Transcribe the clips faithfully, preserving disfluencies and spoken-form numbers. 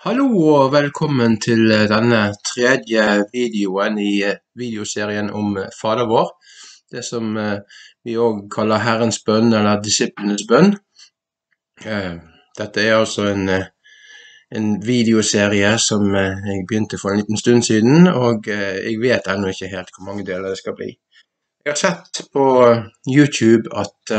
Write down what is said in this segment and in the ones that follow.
Hallo og velkommen til denne tredje videoen i videoserien om Fader vår. Det som vi også kaller Herrens bønn eller disiplenes bønn. Dette er altså en, en videoserie som jeg begynte for en liten stund siden, og jeg vet ennå ikke helt hvor mange deler det skal bli. Jeg har sett på YouTube at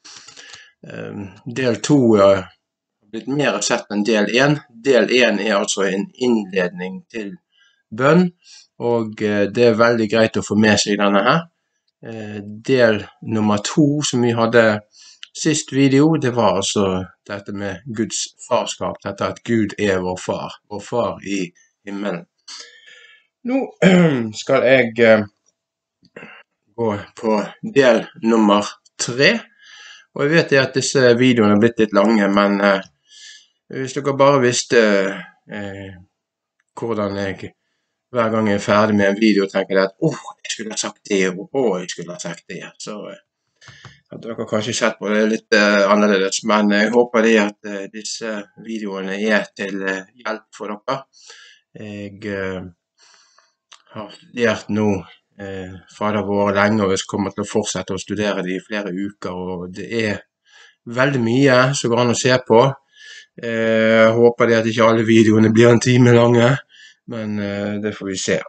del to blitt mer sett enn del én. Del én er altså en innledning til bønn, og det er veldig greit å få med seg denne her. Del nummer to som vi hadde sist video, det var altså dette med Guds farskap, dette at Gud er vår far, vår far i himmelen. Nå skal jeg gå på del nummer tre, og jeg vet at disse videoene er blitt litt lange, men hvis dere bare visste eh, hvordan jeg hver gang jeg er ferdig med en video tenker jeg at åh, oh, jeg skulle ha sagt det, og åh, jeg skulle ha sagt det. Så eh, hadde dere kanskje sett på det litt eh, annerledes, men jeg håper det at eh, disse videoene er til eh, hjelp for dere. Jeg eh, har studert nå eh, Fader vår lenge, og jeg kommer til å fortsette å studere det i flere uker, og det er veldig mye som går an å se på. Jeg håper det at ikke alle videoene blir en time lange, men det får vi se.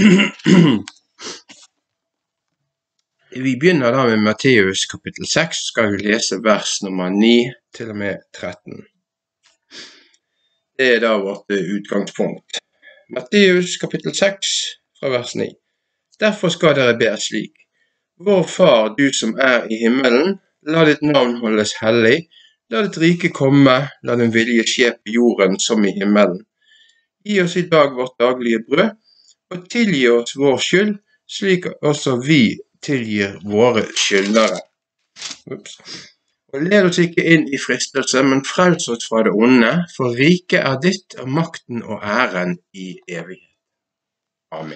Vi begynner da med Matteus kapittel seks, skal vi lese vers nummer ni til og med tretten. Det er da vårt utgangspunkt. Matteus kapittel seks fra vers ni. Derfor skal dere be slik: Vår far, du som er i himmelen, la ditt navn holdes hellig. La ditt rike komme, la din vilje skje på jorden som i himmelen. Gi oss i dag vårt daglige brød, og tilgi oss vår skyld, slik også vi tilgir våre skyldnere. Ups. Og led oss ikke inn i fristelse, men frels oss fra det onde, for riket er ditt, og makten og æren i evighet. Amen.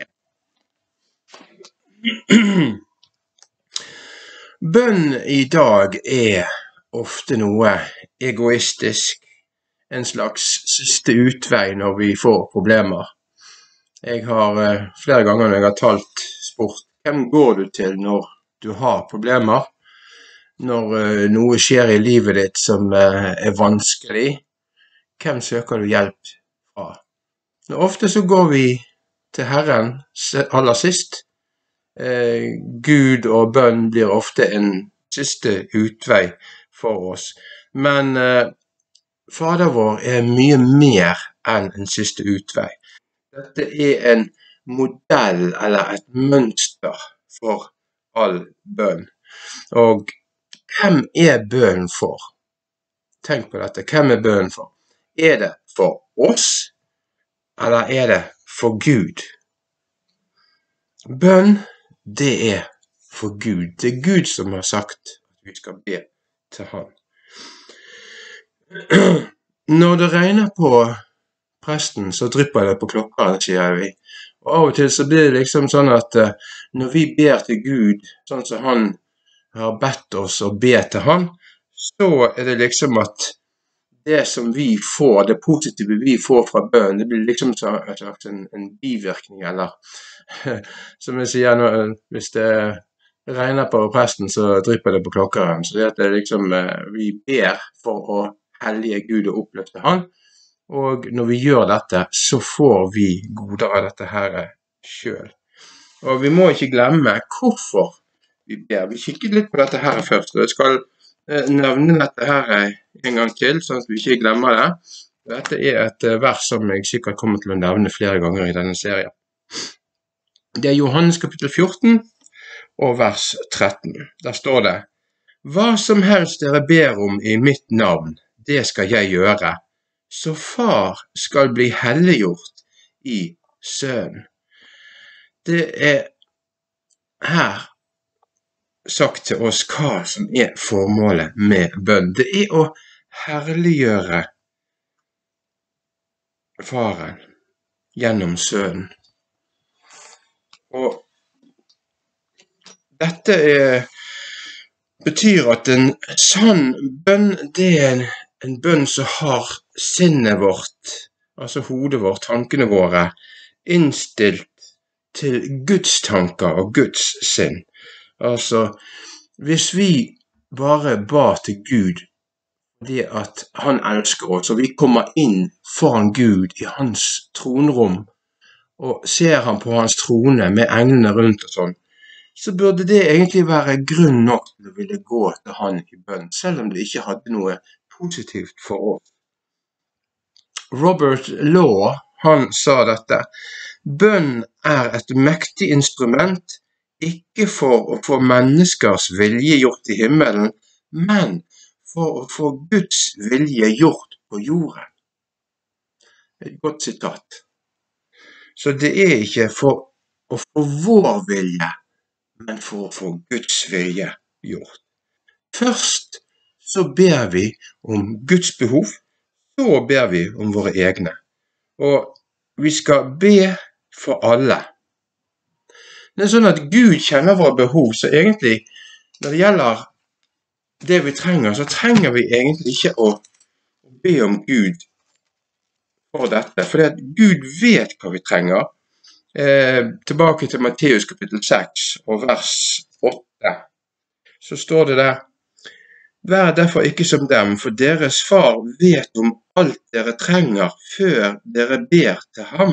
Bønn i dag er ofte noe egoistisk, en slags siste utvei når vi får problemer. Jeg har eh, flere ganger når jeg har talt spurt, hvem går du til når du har problemer? Når eh, noe skjer i livet ditt som eh, er vanskelig, hvem søker du hjelp fra? Og ofte så går vi til Herren aller sist. Eh, Gud og bønn blir ofte en siste utvei for oss. Men eh, Fader vår er mye mer enn en siste utvei. Dette er en modell eller et mønster for all bønn. Og hvem er bønnen for? Tenk på dette. Hvem er bønnen for? Er det for oss, eller er det for Gud? Bønn, det er for Gud. Det er Gud som har sagt at vi skal be til han. Når det regner på presten, så drypper det på klokkeren, sier vi. Og av og til så blir det liksom sånn at når vi ber til Gud, sånn som han har bedt oss å be til han, så er det liksom at det som vi får, det positive vi får fra bønn, det blir liksom en, en bivirkning, eller som jeg sier, når, hvis det regner på presten, så drypper det på klokkeren. Så det er liksom, vi ber for å hellige Gud og oppløfte han, og når vi gjør dette, så får vi goder av dette her selv. Og vi må ikke glemme hvorfor vi ber. Vi kikker litt på dette her først, og jeg skal nevne dette her en gang til, sånn at vi ikke glemmer det. Dette er et vers som jeg sikkert kommer til å nevne flere ganger i denne serien. Det er Johannes kapittel fjorten, og vers tretten. Der står det: Hva som helst dere ber om i mitt navn, det skal jeg gjøre, så far skal bli helliggjort i sønnen. Det er her sagt til oss hva som er formålet med bønn. Det er å herliggjøre faren gjennom sønnen. Og dette er, betyr at en sann bønn, det er en, en bønn som har sinnet vårt altså hodet vårt, tankene våre, innstilt til Guds tanker og Guds sinn. Altså, hvis vi bare ba til Gud det at han elsker oss, og vi kommer inn foran Gud i hans tronrom, og ser han på hans trone med englene rundt og sånn, så burde det egentlig være grunn nok til å ville gå til han i bønn, selv om det ikke hadde noe positivt for oss. Robert Law, han sa dette: bønn er et mektig instrument, ikke for å få menneskers vilje gjort i himmelen, men for å få Guds vilje gjort på jorden. Et godt sitat. Så det er ikke for å få vår vilje, men for å få Guds vilje gjort. Først så ber vi om Guds behov, så ber vi om våre egne. Og vi skal be for alle. Det er sånn at Gud kjenner våre behov, så egentlig når det gjelder det vi trenger, så trenger vi egentlig ikke å be om Gud for dette, for Gud vet hva vi trenger. Eh, tilbake til Matteus kapittel seks og vers åtte, så står det der: vær derfor ikke som dem, for deres far vet om alt dere trenger før dere ber til ham.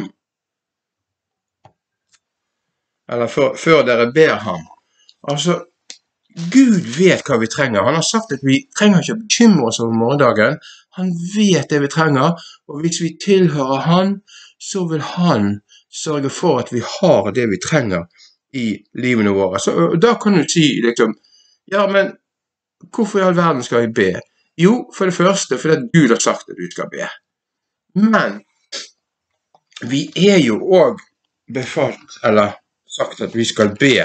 Eller før, før dere ber ham. Altså, Gud vet hva vi trenger. Han har sagt at vi trenger ikke å bekymre oss over morgendagen. Han vet det vi trenger, og hvis vi tilhører han, så vil han sørge for at vi har det vi trenger i livene våre. Så da kan du si liksom, ja, men hvorfor i all verden skal vi be? Jo, for det første, fordi Gud har sagt at vi skal be. Men vi er jo også befalt, eller sagt at vi skal be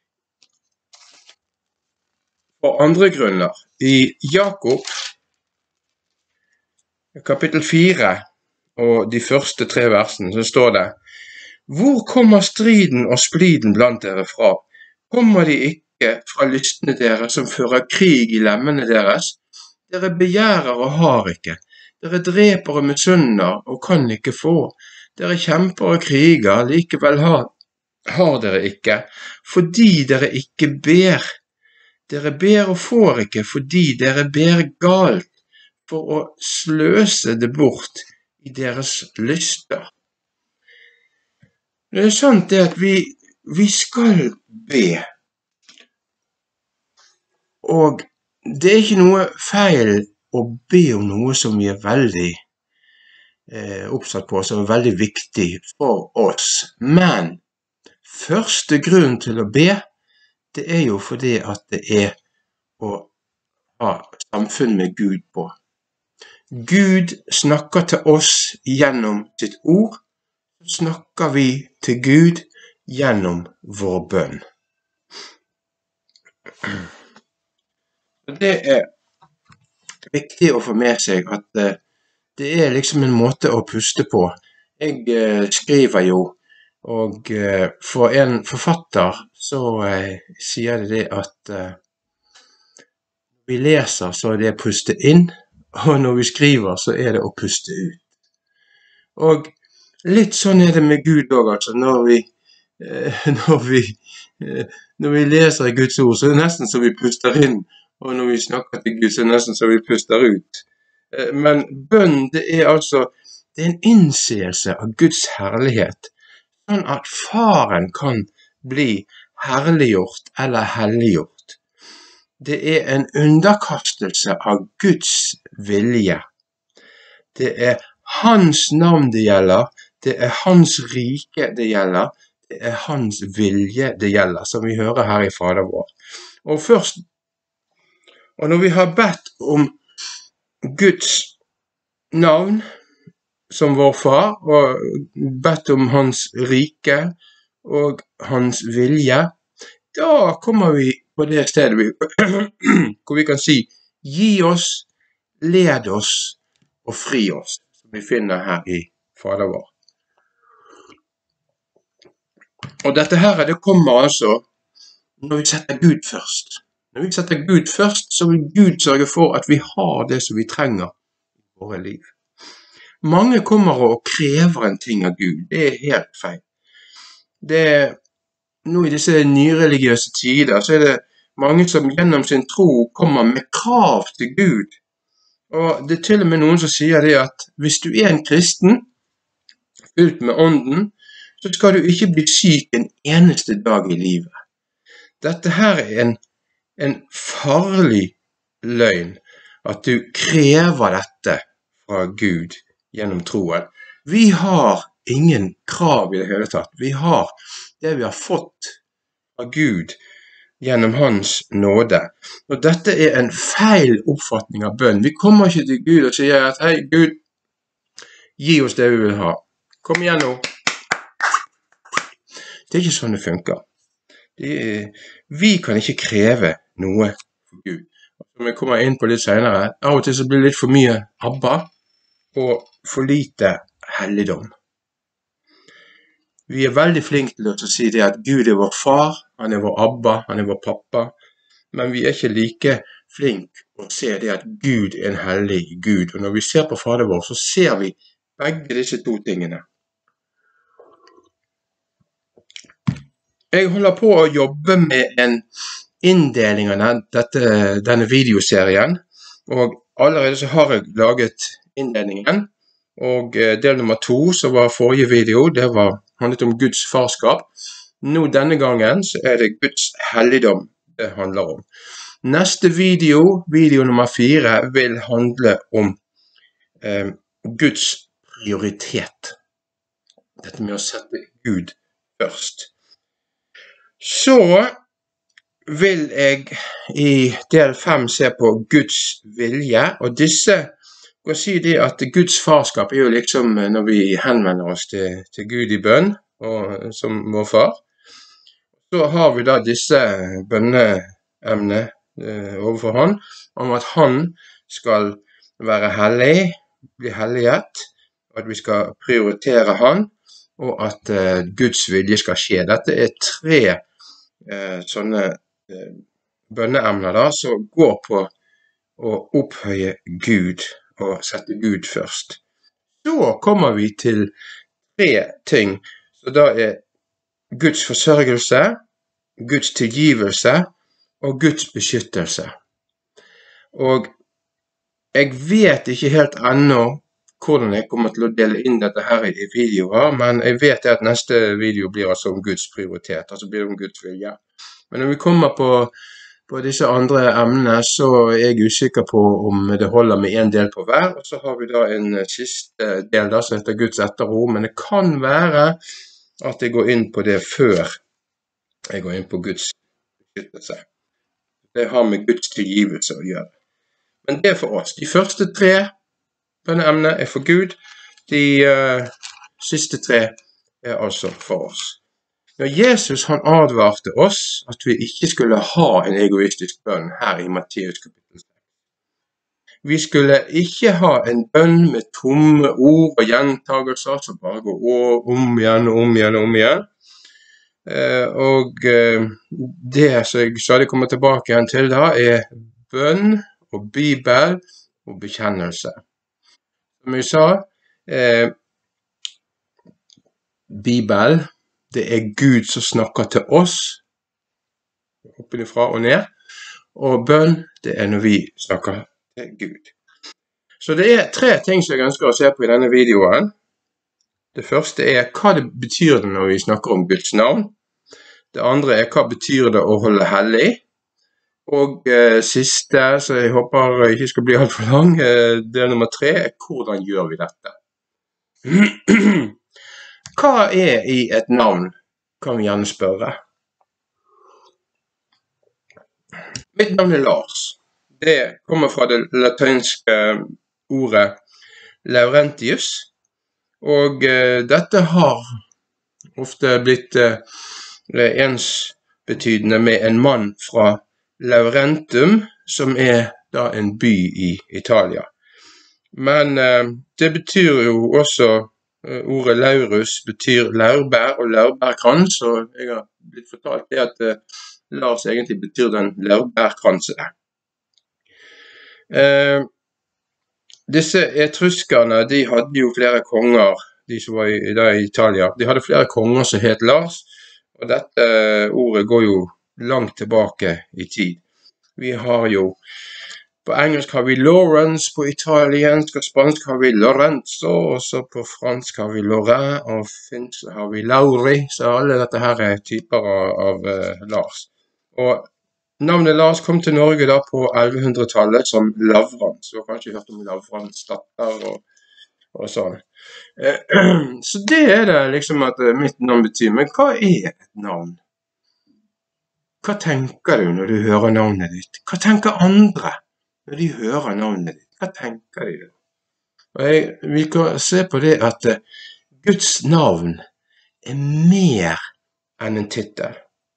for andre grunner. I Jakob kapittel fire og de første tre versene så står det: hvor kommer striden og spliden blant dere fra? Kommer de ikke fra lystne dere som fører krig i lemmene deres? Dere begjærer og har ikke. Dere dreper og misunner og kan ikke få. Dere kjemper og kriger, likevel har, har dere ikke, fordi dere ikke ber. Dere ber og får ikke, fordi dere ber galt, for å sløse det bort i deres lyster. Det er sant det at vi, vi skal be, og det er ikke noe feil å be om noe som vi er veldig eh, oppsatt på, som er veldig viktig for oss. Men første grunn til å be, det er jo fordi at det er å ha samfunn med Gud på. Gud snakker til oss gjennom sitt ord, snakker vi til Gud gjennom vår bønn. Det er viktig å få med seg at det er liksom en måte å puste på. Jeg skriver jo, og for en forfatter så sier det det at vi leser så er det å puste inn, og når vi skriver så er det å puste ut. Og litt sånn er det med Gud også, altså, når vi, eh, når vi, eh, når vi leser i Guds ord, så er det nesten så vi puster inn, og når vi snakker til Gud, så er det nesten så vi puster ut. Eh, men bønn, det er altså, det er en innseelse av Guds herlighet, sånn at faren kan bli herliggjort eller helliggjort. Det er en underkastelse av Guds vilje. Det er hans navn det gjelder, det er hans rike det gjelder, det er hans vilje det gjelder, som vi hører her i Fader vår. Og først, og når vi har bedt om Guds navn som vår far, og bedt om hans rike og hans vilje, da kommer vi på det stedet vi, hvor vi kan si, gi oss, led oss og fri oss, som vi finner her i Fader vår. Og dette her, det kommer altså når vi setter Gud først. Når vi setter Gud først, så vil Gud sørge for at vi har det som vi trenger i våre liv. mange kommer og krever en ting av Gud. Det er helt feil. Det er, nå i disse nyreligiøse tider, så er det mange som gjennom sin tro kommer med krav til Gud. Og det er til og med noen som sier det at hvis du er en kristen, fylt med ånden, så skal du ikke bli syk en eneste dag i livet. Dette her er en, en farlig løgn, at du krever dette fra Gud gjennom troen. Vi har ingen krav i det hele tatt. Vi har det vi har fått av Gud gjennom hans nåde. Og dette er en feil oppfatning av bønn. Vi kommer ikke til Gud og sier at hei Gud, gi oss det vi vil ha. Kom igjen nå. Det er ikke sånn det funker. Det er, vi kan ikke kreve noe for Gud. Som jeg kommer inn på litt senere, av og til så blir det litt for mye Abba og for lite helligdom. Vi er veldig flinke til å si det at Gud er vår far, han er vår Abba, han er vår pappa, men vi er ikke like flinke å se det at Gud er en hellig Gud. Og når vi ser på Fader vår, så ser vi begge disse to tingene. Jeg holder på å jobbe med en inndeling av dette, denne videoserien, og allerede så har jeg laget inndelingen, og del nummer to, som var forrige video, det var handlet om Guds farskap. Nå denne gangen så er det Guds helligdom det handler om. Neste video, video nummer fire, vil handle om eh, Guds prioritet. Dette med å sette Gud først. Så vil jeg i del fem se på Guds vilje, og disse kan si det at Guds farskap er jo liksom når vi henvender oss til, til Gud i bønn, og, som vår far. Så har vi da disse bønneemne eh, overfor han, om at han skal være hellig, bli helliget, at vi skal prioritere han, og at eh, Guds vilje skal skje. Dette er tre eh, sånne eh, bønneemner da, som går på å opphøye Gud, og sette Gud først. Så kommer vi til tre ting, så da er Guds forsørgelse, Guds tilgivelse og Guds beskyttelse. Og jeg vet ikke helt ennå hvordan jeg kommer til å dele inn dette her i videoer, men jeg vet at neste video blir altså om Guds prioritet, altså blir det om Guds vilje. Men når vi kommer på På disse andre emnene så er jeg usikker på om det holder med en del på hver, og så har vi da en siste del da som heter Guds etterord, men det kan være at jeg går inn på det før jeg går inn på Guds beskyttelse. Det har med Guds tilgivelse å gjøre. Men det er for oss. De første tre bønneemnene er for Gud, de uh, siste tre er altså for oss. Når Jesus han advarte oss at vi ikke skulle ha en egoistisk bønn her i Matteus kapittel seks. Vi skulle ikke ha en bønn med tomme ord og gjentagelser som bare går om igjen og om igjen og om igjen. Eh, og eh, det som jeg stadig kommer tilbake igjen til da er bønn og bibel og bekjennelse. Som jeg sa, eh, bibel, det er Gud som snakker til oss, oppifra og ned, og bønn, det er når vi snakker til Gud. Så det er tre ting som jeg ønsker å se på i denne videoen. Det første er hva det betyr det når vi snakker om Guds navn. Det andre er hva betyr det å holde hellig. Og eh, siste, så jeg håper jeg ikke skal bli alt for lang, eh, det nummer tre er hvordan gjør vi dette. Hva er i et navn, kan vi gjerne spørre. Mitt navn er Lars. Det kommer fra det latinske ordet Laurentius, og uh, dette har ofte blitt uh, ensbetydende med en mann fra Laurentum, som er da en by i Italia. Men uh, det betyr jo også ordet laurus betyr laurbær og laurbærkrans, og jeg har blitt fortalt det at uh, Lars egentlig betyr den laurbærkranse. Uh, disse etruskerne, de hadde jo flere konger, de som var i, da i Italia. De hadde flere konger som het Lars, og dette ordet går jo langt tilbake i tid. Vi har jo, på engelsk har vi Lawrence, på italiensk og spansk har vi Lorenzo, og så på fransk har vi Laurent, og finsk har vi Lauri, så alle dette her er typer av, av uh, Lars. Og navnet Lars kom til Norge da på ellevehundretallet som Lavrans. Du har kanskje hørt om Lavrans datter og, og sånn. Så det er det liksom at mitt navn betyr. Men hva er et navn? Hva tenker du når du hører navnet ditt? Hva tenker andre når de hører navnet ditt? Hva tenker de da? Og jeg, vi kan se på det at Guds navn er mer enn en titel.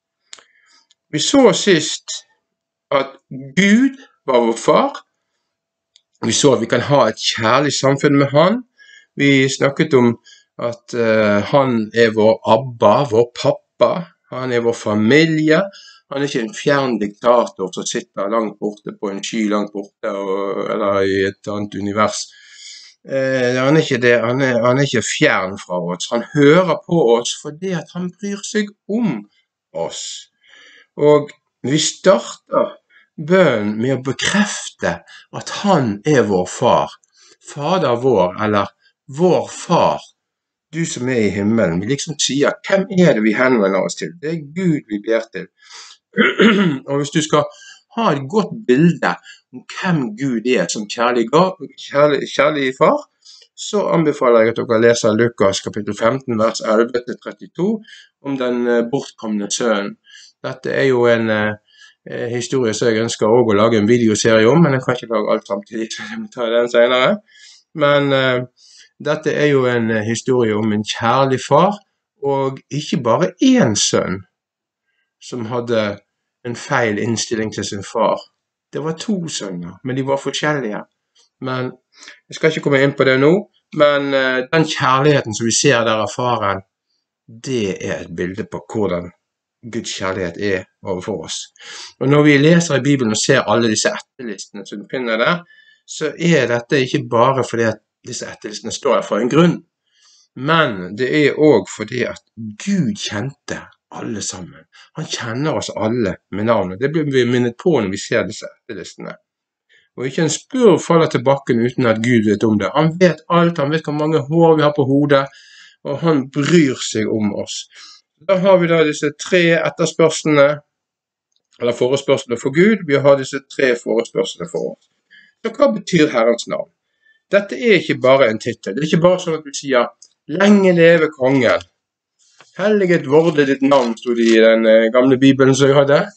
Vi så sist at Gud var vår far. Vi så at vi kan ha et kjærlig samfunn med han. Vi snakket om at uh, han er vår Abba, vår pappa. Han er vår familie. Han er ikke en fjern diktator som sitter langt borte på en sky langt borte, og, eller i et annet univers. Uh, han er ikke det. Han er, han er ikke fjern fra oss. Han hører på oss fordi at han bryr seg om oss. Og vi starter bønnen med å bekrefte at han er vår far. Fader vår, eller vår far, du som er i himmelen. Vi liksom sier, hvem er det vi henvender oss til? Det er Gud vi ber til. Og hvis du skal ha et godt bilde om hvem Gud er som kjærlig, kjærlig, kjærlig far, så anbefaler jeg at dere leser Lukas kapittel femten, vers elleve til trettito, om den bortkomne sønnen. Dette er jo en eh, historie som jeg ønsker også å lage en videoserie om, men jeg kan ikke lage alt samtidig, så jeg må ta den senere. Men eh, dette er jo en eh, historie om en kjærlig far, og ikke bare én sønn som hadde en feil innstilling til sin far. Det var to sønner, men de var forskjellige. Men jeg skal ikke komme inn på det nå, men eh, den kjærligheten som vi ser der av faren, det er et bilde på hvordan Guds kjærlighet er overfor oss. Og når vi leser i Bibelen og ser alle disse etterlistene som du finner der, så er dette ikke bare fordi at disse etterlistene står der for en grunn, men det er også fordi at Gud kjente alle sammen. Han kjenner oss alle med navnet. Det blir vi minnet på når vi ser disse etterlistene. Og ikke en spurv faller til bakken uten at Gud vet om det. Han vet alt, han vet hvor mange hår vi har på hodet, og han bryr seg om oss. Da har vi da disse tre etterspørslene, eller forespørslene for Gud. Vi har disse tre forespørslene for oss. Så hva betyr Herrens navn? Dette er ikke bare en titel. Det er ikke bare sånn at vi sier, lenge leve kongen. Helliget vorde ditt navn, stod det i den gamle Bibelen som jeg hadde.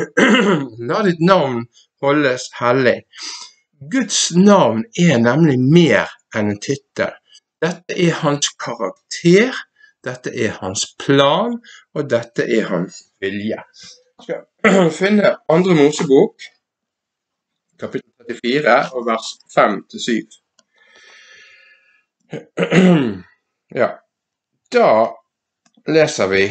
La ditt navn holdes hellig. Guds navn er nemlig mer enn en titel. Dette er hans karakter, dette er hans plan, og dette er hans vilje. Jeg skal finne andre Mosebok, kapittel trettifire, og vers fem til syv. Ja, da leser vi: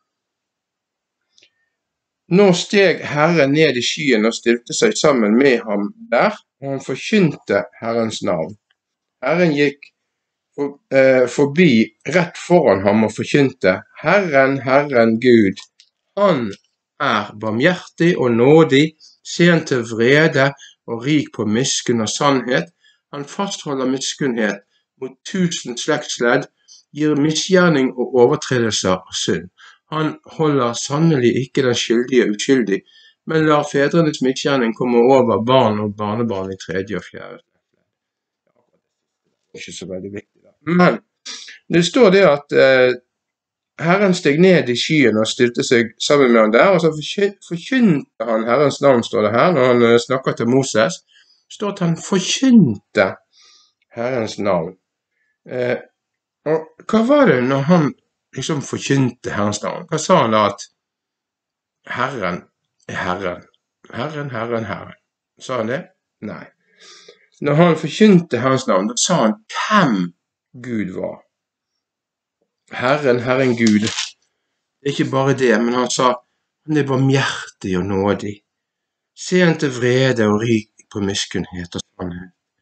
Nå steg Herren ned i skyen og stilte seg sammen med ham der, og han forkynte Herrens navn. Herren gikk for, eh, forbi rett foran ham og forkynte: Herren, Herren Gud, han er barmhjertig og nådig, sen til vrede og rik på miskunn og sannhet. Han fastholder miskunnhet mot tusen slektsledd, gir misgjerning og overtredelser av synd. Han holder sannelig ikke den skyldige uskyldig, men lar fedrenes misgjerning komme over barn og barnebarn i tredje og fjerde. Det er ikke så veldig viktig da. Men det står det at eh, Herren steg ned i skyen og stilte seg sammen med han der, og så forkynte han Herrens navn, står det her, når han eh, snakker til Moses. Det står at han forkynte Herrens navn. Eh, og hva var det når han liksom forkynte Herrens navn? Hva sa han da? At Herren er Herren. Herren, Herren, Herren. Sa han det? Nei. Når han forkynte Herrens navn, da sa han hvem Gud var. Herren, Herren Gud. Det er ikke bare det, men han sa han er barmhjertig og nådig, sen til vrede og rik på miskunnhet og sannhet.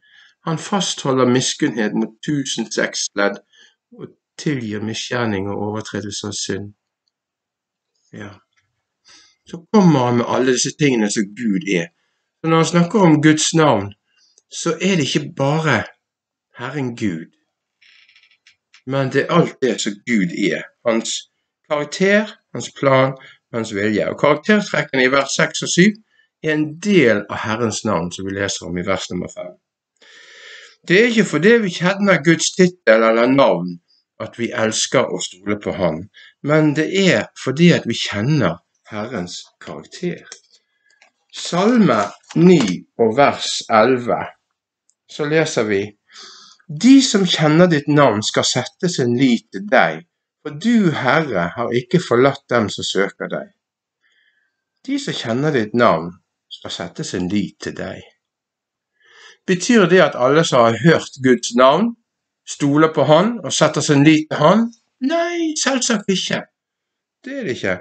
Han fastholder miskunnhet mot tusen seks ledd, og tilgir misgjerning og overtredelse av synd. Ja. Så kommer han med alle disse tingene som Gud er. Så når han snakker om Guds navn, så er det ikke bare Herren Gud, men det er alt det som Gud er. Hans karakter, hans plan, hans vilje. Og karaktertrekkene i vers seks og syv er en del av Herrens navn, som vi leser om i vers nummer fem. Det er ikke fordi vi kjenner Guds titel eller navn at vi elsker å stole på han, men det er fordi at vi kjenner Herrens karakter. Salme ni og vers elleve, så leser vi: De som kjenner ditt navn skal sette sin lit til deg, for du, Herre, har ikke forlatt dem som søker deg. De som kjenner ditt navn skal sette sin lit til deg. Betyr det at alle som har hørt Guds navn, stoler på han og setter sin lit til han? Nei, selvsagt ikke. Det er det ikke.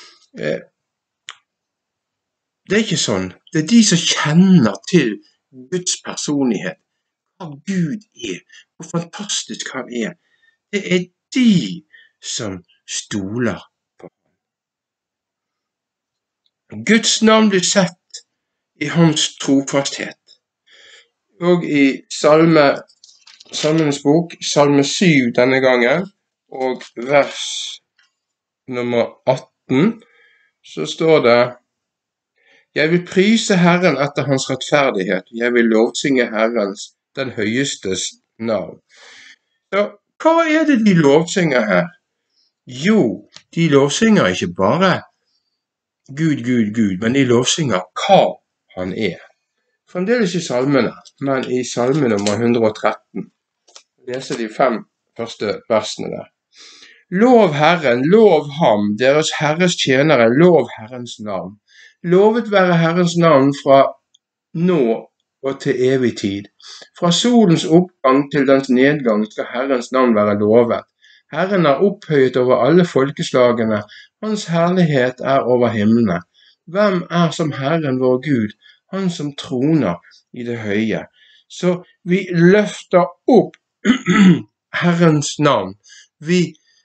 Det er ikke sånn. Det er de som kjenner til Guds personlighet, hva Gud er, hvor fantastisk han er. Det er de som stoler på ham. Guds navn blir sett i hans trofasthet. Og i salme, salmenes bok, salme syv denne gangen, og vers nummer atten, så står det: Jeg vil prise Herren etter hans rettferdighet, jeg vil lovsynge Herrens, den høyestes navn. Så hva er det de lovsynger her? Jo, de lovsynger ikke bare Gud, Gud, Gud, men de lovsynger hva han er. Fremdeles i salmene, men i salme nummer hundre og tretten, leser de fem første versene der. Lov Herren, lov ham, deres Herres tjenere, lov Herrens navn. Lovet være Herrens navn fra nå og til evig tid. Fra solens oppgang til dens nedgang skal Herrens navn være lovet. Herren er opphøyet over alle folkeslagene, hans herlighet er over himmelene. Hvem er som Herren vår Gud, han som troner i det høye? Så vi løfter opp Herrens navn. Vi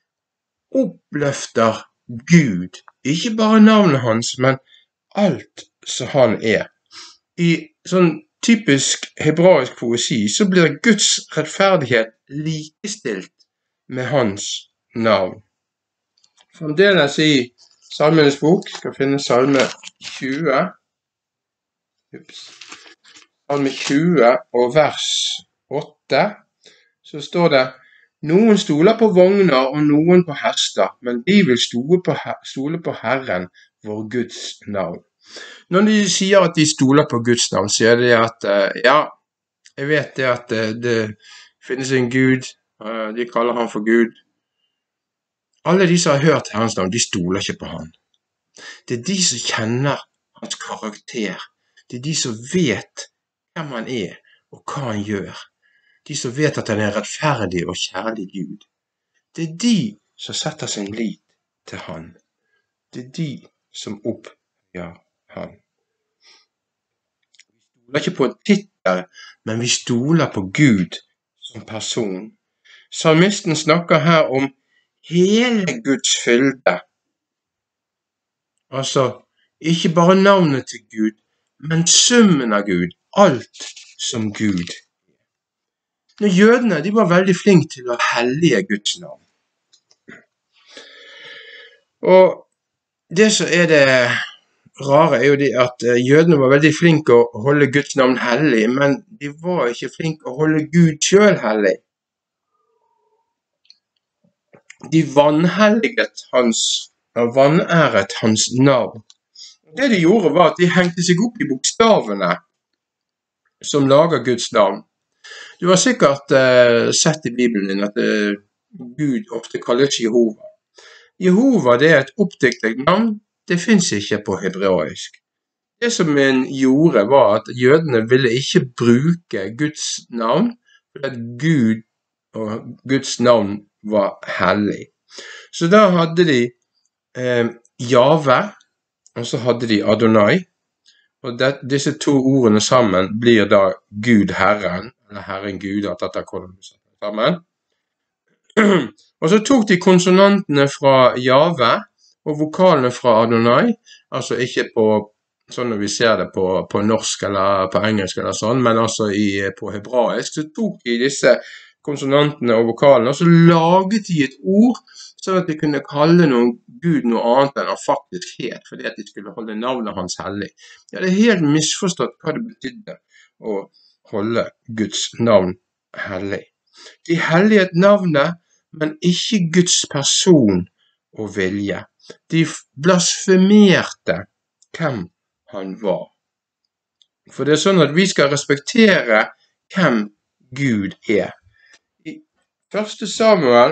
oppløfter Gud, ikke bare navnet hans, men alt som han er. I sånn typisk hebraisk poesi så blir Guds rettferdighet likestilt med hans navn. Fremdeles i salmenes bok skal finne salme tjue. Ups. Salme tjue og vers åtte, så står det: Noen stoler på vogner og noen på hester, men de vil stole på, stole på Herren, vår Guds navn. Når de sier at de stoler på Guds navn, så er det at, ja, jeg vet det at det, det finnes en Gud, de kaller han for Gud. Alle de som har hørt Herrens navn, de stoler ikke på han. Det er de som kjenner hans karakter. Det er de som vet hvem han er, og hva han gjør. De som vet at han er rettferdig og kjærlig Gud. Det er de som setter sin lit til han. Det er de som oppgjør han. Vi stoler ikke på en titel, men vi stoler på Gud som person. Salmisten snakker her om hele Guds fylde. Altså, ikke bare navnet til Gud, men summen av Gud, alt som Gud. Når jødene, de var veldig flinke til å hellige Guds navn. Og det som er det rare er jo det at jødene var veldig flinke å holde Guds navn hellig, men de var ikke flinke å holde Gud selv hellig. De vanhelliget hans, og vanæret hans navn. Det de gjorde var at de hengte seg opp i bokstavene som lager Guds navn. Du har sikkert uh, sett i Bibelen din at uh, Gud ofte kalles Jehova. Jehova, det er et oppdiktet navn. Det finnes ikke på hebraisk. Det som en gjorde var at jødene ville ikke bruke Guds navn, fordi at Gud og Guds navn var hellig. Så da hadde de eh, Jave, og så hadde de Adonai, og det, disse to ordene sammen blir da Gud Herren, eller Herren Gud, at dette hvordan du setter det sammen. Og så tok de konsonantene fra Jave og vokalene fra Adonai, altså ikke på, sånn når vi ser det på, på norsk eller på engelsk eller sånn, men altså i, på hebraisk, så tok de disse konsonantene og vokalene, og så laget de et ord, sånn at de kunne kalle noen Gud noe annet enn han faktisk het, fordi at de skulle holde navnet hans hellig. Ja, det er helt misforstått hva det betydde å holde Guds navn hellig. De helliget navnet, men ikke Guds person og vilje. De blasfemerte hvem han var. For det er sånn at vi skal respektere hvem Gud er. I første Samuel,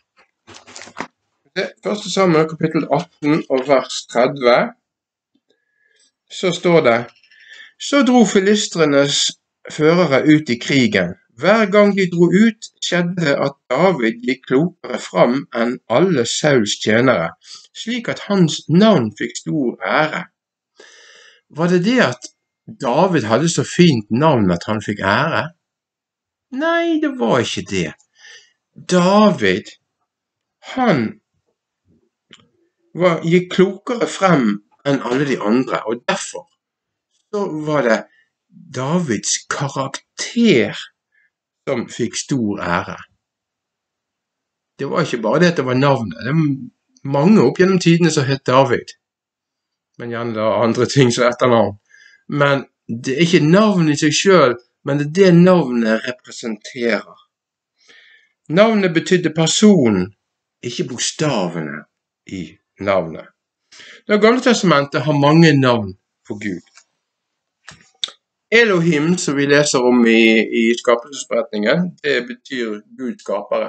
første Samuel kapittel atten og vers tretti, så står det: Så dro filistrenes førere ut i krigen. Hver gang de dro ut, skjedde det at David gikk klokere fram enn alle Sauls tjenere, slik at hans navn fikk stor ære. Var det det at David hadde så fint navn at han fikk ære? Nei, det var ikke det. David, han var, gikk klokere frem enn alle de andre, og derfor så var det Davids karakter som fikk stor ære. Det var ikke bare det at det var navnet. Det er mange opp gjennom tidene som het David. Men gjerne da andre ting som etternavn. Men det er ikke navnet i seg selv, men det er det navnet representerer. Navnet betydde personen, ikke bokstavene i navnet. Det Gamle testamentet har mange navn på Gud. Elohim, som vi leser om i, i skapelsesberetningen, det betyr Gud skapere.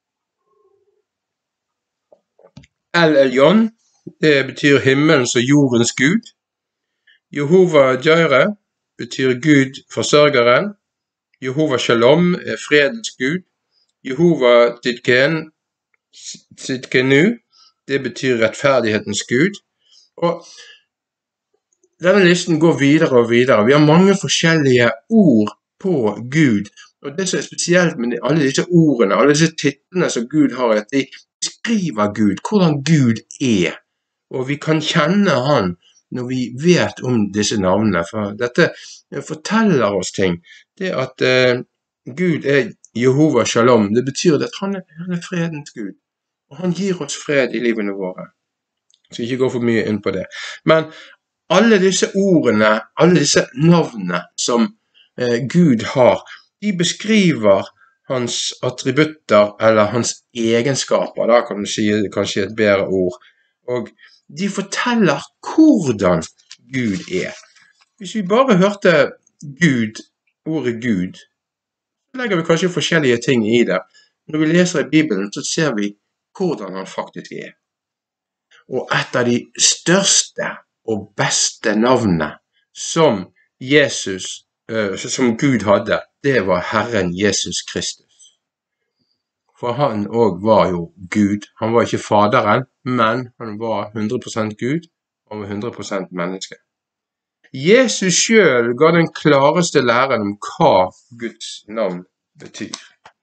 El Elyon, det betyr himmelens og jordens Gud. Jehova Jireh betyr Gud forsørgeren. Jehova Shalom er fredens Gud. Jehova Tidken, Tidkenu, det betyr rettferdighetens Gud. Og denne listen går videre og videre. Vi har mange forskjellige ord på Gud. Og det som er spesielt med alle disse ordene, alle disse titlene som Gud har, er at de beskriver Gud, hvordan Gud er. Og vi kan kjenne han når vi vet om disse navnene. For dette forteller oss ting. Det at uh, Gud er Jehova Shalom, det betyr at han er, han er fredens Gud. Og han gir oss fred i livene våre. Så ikke gå for mye inn på det. Men alle disse ordene, alle disse navnene som eh, Gud har, de beskriver hans attributter eller hans egenskaper, da kan du si kanskje et bedre ord. Og de forteller hvordan Gud er. Hvis vi bare hørte Gud, ordet Gud, så legger vi kanskje forskjellige ting i det. Når vi leser i Bibelen, så ser vi hvordan han faktisk er. Og et av de største og beste navnet som Jesus, uh, som Gud hadde, det var Herren Jesus Kristus. For han også var jo Gud. Han var ikke faderen, men han var hundre prosent Gud og var hundre prosent menneske. Jesus selv ga den klareste læren om hva Guds navn betyr.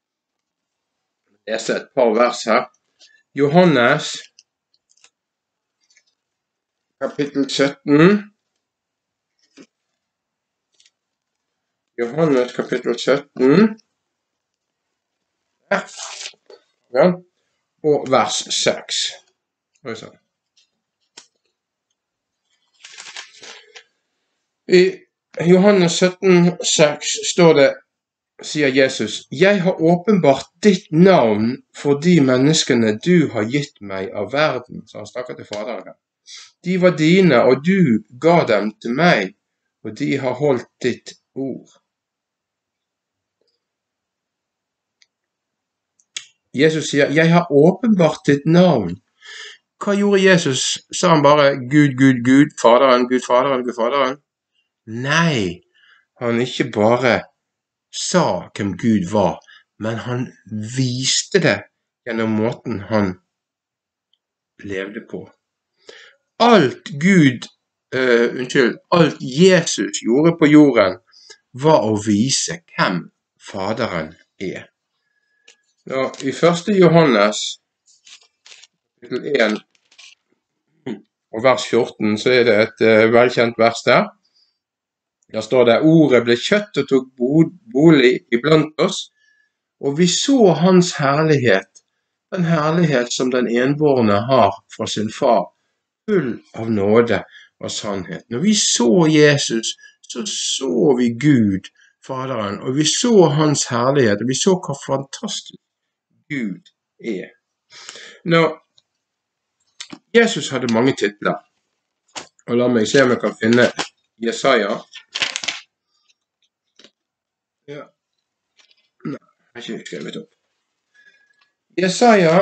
Jeg ser et par vers her. Johannes kapittel sytten. Johannes kapittel sytten. Ja. Og vers seks. I Johannes sytten, seks står det, sier Jesus: Jeg har åpenbart ditt navn for de menneskene du har gitt meg av verden. Så han snakker til Faderen. De var dine, og du ga dem til meg, og de har holdt ditt ord. Jesus sier, jeg har åpenbart ditt navn. Hva gjorde Jesus? Sa han bare Gud, Gud, Gud, Faderen, Gud, Faderen, Gud, Faderen? Nei, han ikke bare sa hvem Gud var, men han viste det gjennom måten han levde på. Alt Gud, uh, unnskyld, alt Jesus gjorde på jorden var å vise hvem Faderen er. Nå, i første Johannes, kapittel en, og vers fjorten, så er det et uh, velkjent vers der. Der står det: Ordet ble kjøtt og tok bolig iblant oss, og vi så hans herlighet, den herlighet som den enbårne har fra sin far, full av nåde og sannhet. Når vi så Jesus, så så vi Gud, Faderen, og vi så hans herlighet, og vi så hva fantastisk Gud er. Nå, Jesus hadde mange titler, og la meg se om jeg kan finne Jesaja. Ja, nei, jeg har ikke skrevet opp. Jesaja,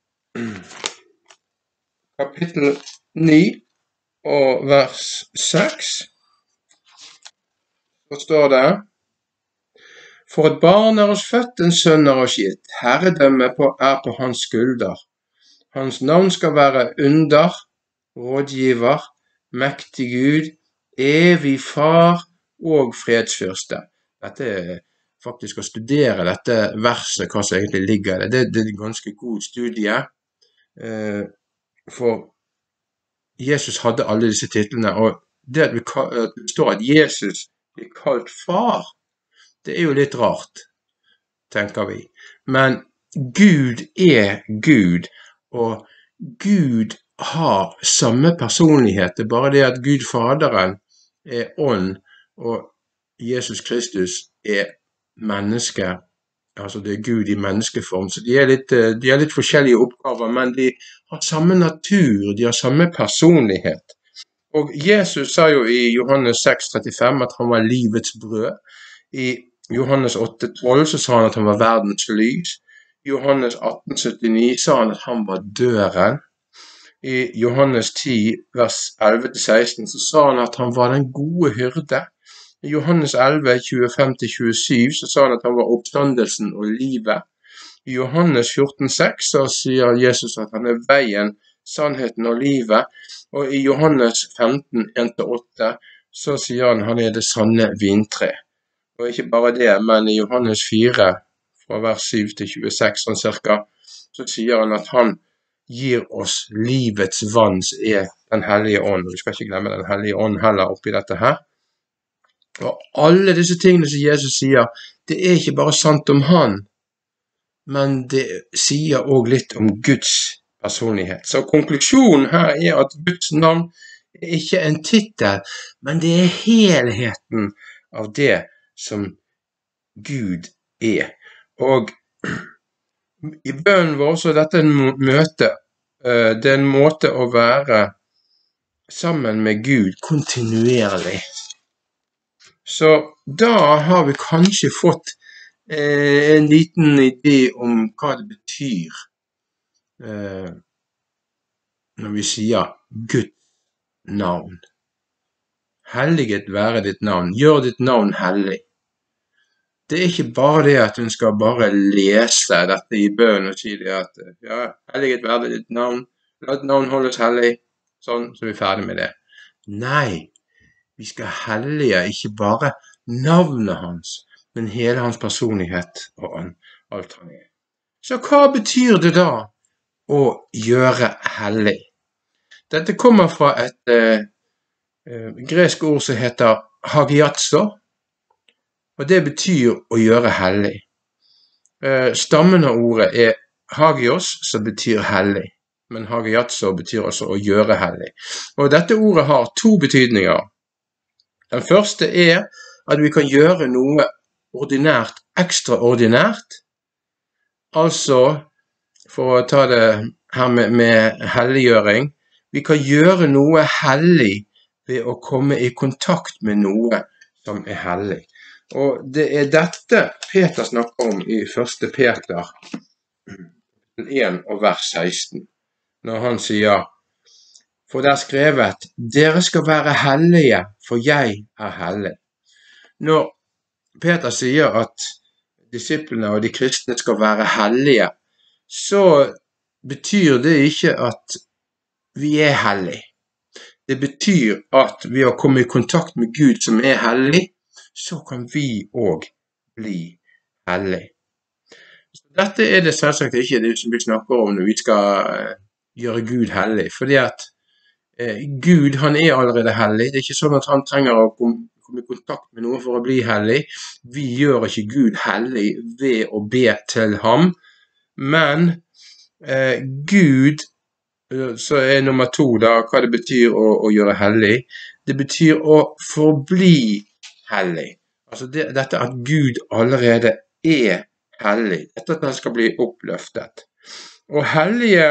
kapittel ni og vers seks, så står det: For et barn er oss født, en sønn er oss gitt, herredømme er på hans skulder. Hans navn skal være under, rådgiver, mektig Gud, evig far og fredsfyrste. Dette er faktisk å studere dette verset, hva som egentlig ligger der. Det, det er en ganske god studie, eh, for Jesus hadde alle disse titlene, og det at, vi, at det står at Jesus blir kalt far, det er jo litt rart, tenker vi. Men Gud er Gud, og Gud har samme personlighet. Det er bare det at Gud Faderen er ånd, og Jesus Kristus er menneske. Altså det er Gud i menneskeform. Så de er litt, de har litt forskjellige oppgaver, men de har samme natur, de har samme personlighet. Og Jesus sa jo i Johannes seks trettifem at han var livets brød. I Johannes åtte tolv så sa han at han var verdens lys. I Johannes atten syttini sa han at han var døren. I Johannes ti vers elleve til seksten så sa han at han var den gode hyrde. I Johannes elleve tjuefem til tjuesju så sa han at han var oppstandelsen og livet. I Johannes fjorten seks så sier Jesus at han er veien, sannheten og livet. Og i Johannes femten en til åtte så sier han han er det sanne vintre. Og ikke bare det, men i Johannes fire, fra vers syv til tjueseks, sånn cirka, så sier han at han gir oss livets vann, som er den hellige ånd. Vi skal ikke glemme den hellige ånd heller oppi dette her. Og alle disse tingene som Jesus sier, det er ikke bare sant om han, men det sier også litt om Guds personlighet. Så konklusjonen her er at Guds navn er ikke en titel, men det er helheten av det som Gud er. Og i bønnen vår så er dette en møte, det er en måte å være sammen med Gud kontinuerlig. Så da har vi kanskje fått eh, en liten idé om hva det betyr eh, når vi sier Guds navn. Helliget være ditt navn. Gjør ditt navn hellig. Det er ikke bare det at hun skal bare lese dette i bønnen og si det at ja, helliget være ditt navn, la ditt navn holdes hellig, sånn, så er vi ferdig med det. Nei, vi skal hellige ikke bare navnet hans, men hele hans personlighet og alt han er. Så hva betyr det da å gjøre hellig? Dette kommer fra et eh, gresk ord som heter hagiazo, og det betyr å gjøre hellig. Stammen av ordet er hagios, som betyr hellig, men hagiazo betyr altså å gjøre hellig. Og dette ordet har to betydninger. Den første er at vi kan gjøre noe ordinært, ekstraordinært, altså, for å ta det her med, med helliggjøring, vi kan gjøre noe hellig ved å komme i kontakt med noe som er hellig. Og det er dette Peter snakker om i første Peter en og vers seksten, når han sier: For det er skrevet, dere skal være hellige, for jeg er hellig. Når Peter sier at disiplene og de kristne skal være hellige, så betyr det ikke at vi er hellige. Det betyr at ved å komme i kontakt med Gud som er hellig, så kan vi også bli hellig. Dette er det selvsagt ikke det som vi snakker om når vi skal gjøre Gud hellig, fordi at eh, Gud, han er allerede hellig. Det er ikke sånn at han trenger å komme komme i kontakt med noe for å bli hellig. Vi gjør ikke Gud hellig ved å be til ham, men eh, Gud, så er nummer to da, hva det betyr å, å gjøre hellig. Det betyr å forbli hellig. Altså det, dette at Gud allerede er hellig. Dette at han skal bli oppløftet. Og hellige,